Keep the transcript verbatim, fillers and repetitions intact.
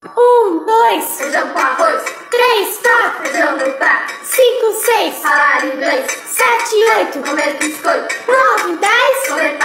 Um, dois, feijão com arroz, três, quatro, feijão no prato, cinco, seis, falar inglês, sete, oito, comer biscoito, nove, dez, comer